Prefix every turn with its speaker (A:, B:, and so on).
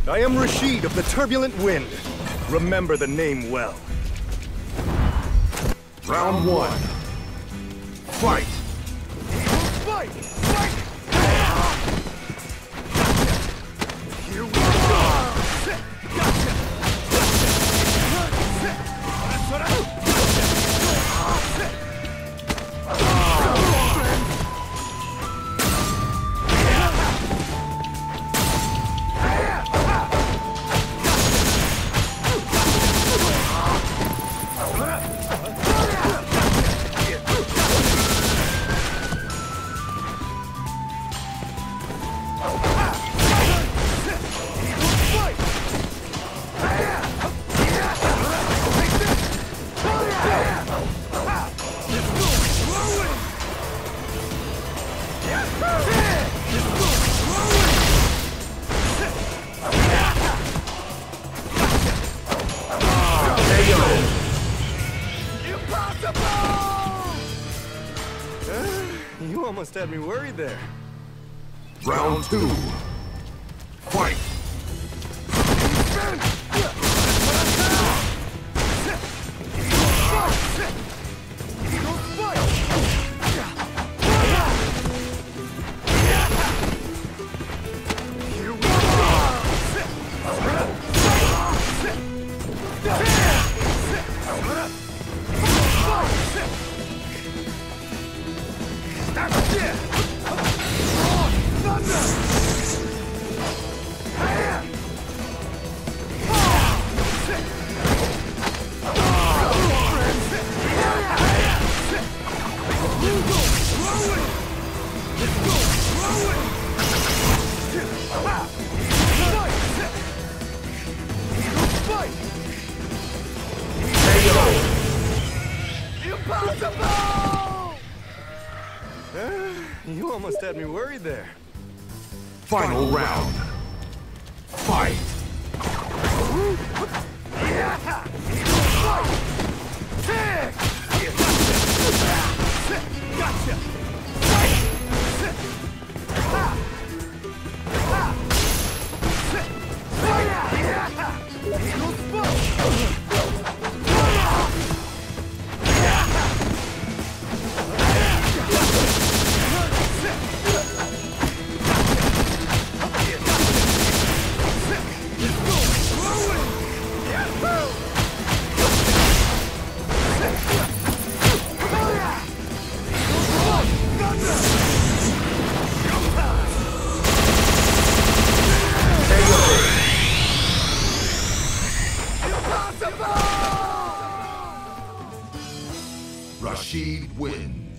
A: I am Rashid of the Turbulent Wind. Remember the name well.
B: Round one. Fight!
A: Fight! Fight! Here we go! Gotcha! You almost had me worried there.
B: Round two. Fight!
A: You almost had me worried there.
B: Final round. Fight!
A: Gotcha!
B: Rashid wins.